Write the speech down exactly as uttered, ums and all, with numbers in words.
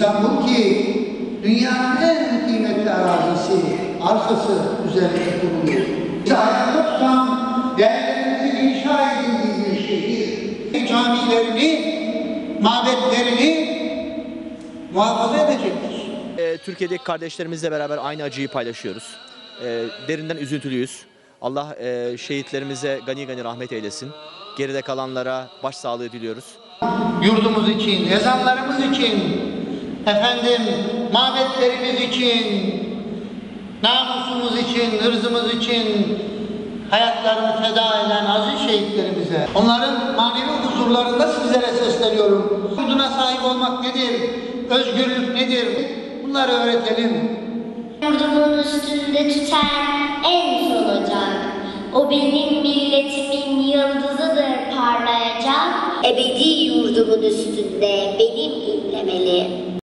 İstanbul ki dünyanın en kıymetli arazisi, arsası üzerine kuruluyor. Bize ayakta tutan değerlerimizin inşa edildiği bir şehir. Camilerini, mabetlerini muhafaza edecektir. E, Türkiye'deki kardeşlerimizle beraber aynı acıyı paylaşıyoruz. E, derinden üzüntülüyüz. Allah e, şehitlerimize gani gani rahmet eylesin. Geride kalanlara başsağlığı diliyoruz. Yurdumuz için, ezanlarımız için, efendim mabetlerimiz için, namusumuz için, hırzımız için hayatlarını feda eden aziz şehitlerimize, onların manevi huzurlarında sizlere sesleniyorum. Yurduna sahip olmak nedir? Özgürlük nedir? Bunları öğretelim. Yurdumun üstünde tüten en son ocak. O benim milletimin yıldızıdır parlayacak. Ebedi yurdumun üstünde benim inlemeli.